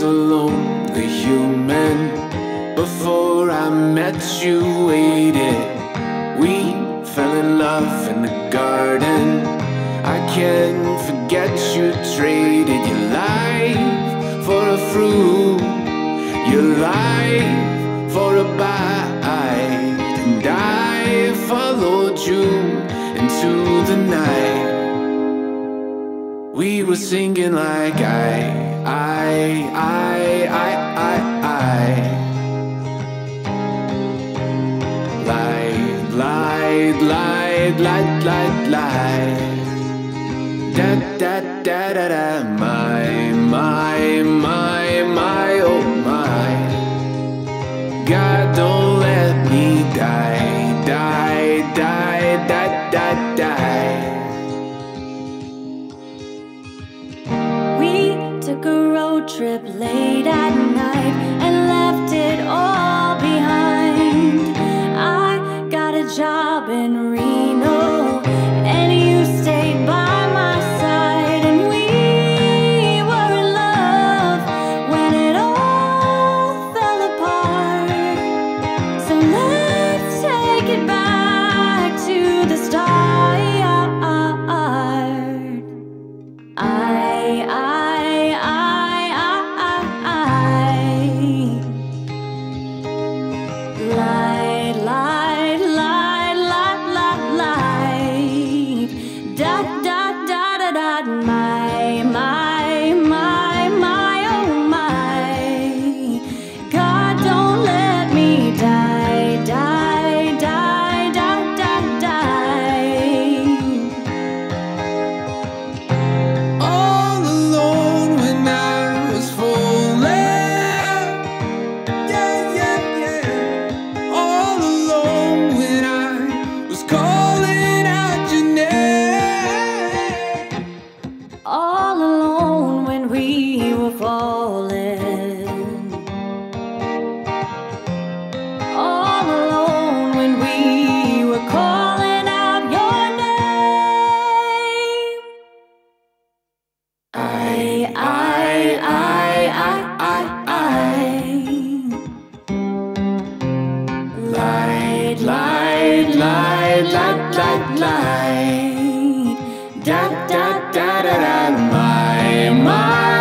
was a lonely human. Before I met you, waited. We fell in love in the garden. I can't forget you traded your life for a fruit, your life for a bite, and I followed you into the night. We were singing like I light. Da da da da da. My, oh my. God, don't let me die. We took a road trip late at night and left it all behind. I got a job in Reno, and you stayed by my side, and we were in love when it all fell apart. So let's take it back to the start. All alone when we were falling. All alone when we were calling out your name. Light. Da da da da da. My.